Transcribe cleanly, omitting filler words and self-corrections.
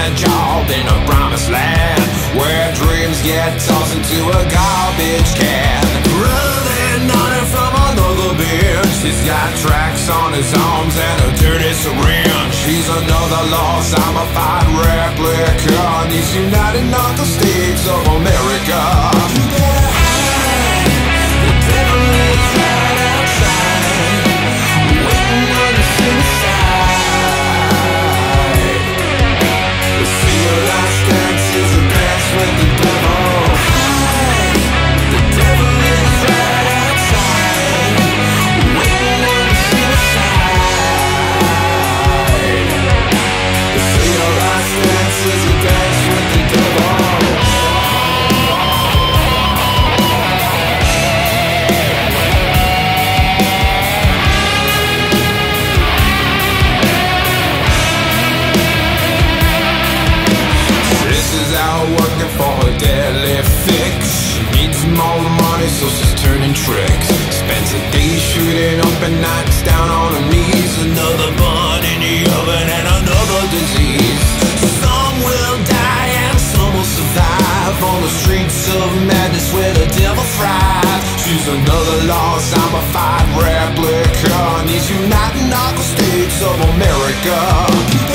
a job in a promised land, where dreams get tossed into a garbage can. Rather than honor from another bitch, he's got tracks on his arms and a dirty syringe. He's another lost zombified replica in these United Knuckle States of America. You better hide, the devil is right outside, waiting on the suicide. See your last dance is a dance with the devil. Hide, the devil is right outside, waiting on the suicide. See your last dance is a dance with the devil. Working for a deadly fix. She needs more money, so she's turning tricks. Spends a day shooting up and nights down on her knees. Another bun in the oven and another disease. Some will die and some will survive on the streets of madness where the devil thrives. She's another lost zombified replica in these United Knuckle States of America.